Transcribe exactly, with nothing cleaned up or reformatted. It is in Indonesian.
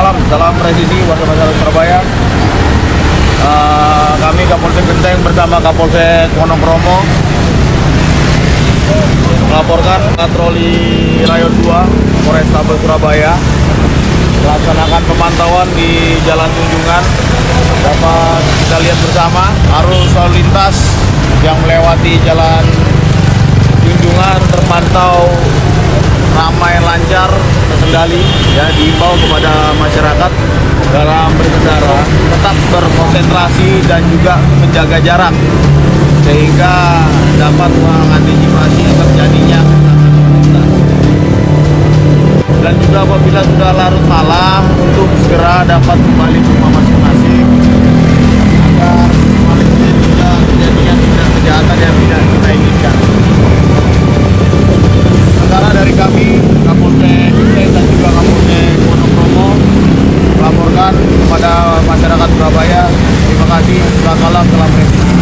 salam, salam presisi warga masyarakat Surabaya. Uh, kami Kapolsek Genteng bersama Kapolsek Wonokromo melaporkan patroli Rayon dua Polrestabes Surabaya melaksanakan pemantauan di Jalan Tunjungan. Dapat kita lihat bersama arus lalu lintas yang melewati Jalan Tunjungan terpantau ramai, lancar, terkendali. Ya, diimbau kepada masyarakat dalam berkendara tetap berkonsentrasi dan juga menjaga jarak sehingga dapat mengantisipasi terjadinya dan juga apabila sudah larut malam untuk segera dapat kembali ke rumah masing-masing agar tidak terjadinya tindak kejahatan yang tidak kita inginkan. Sementara dari kami Kapolsek Genteng dan juga Kapolsek Wonokromo melaporkan kepada masyarakat Surabaya. Terima kasih. Salam, salam presisi.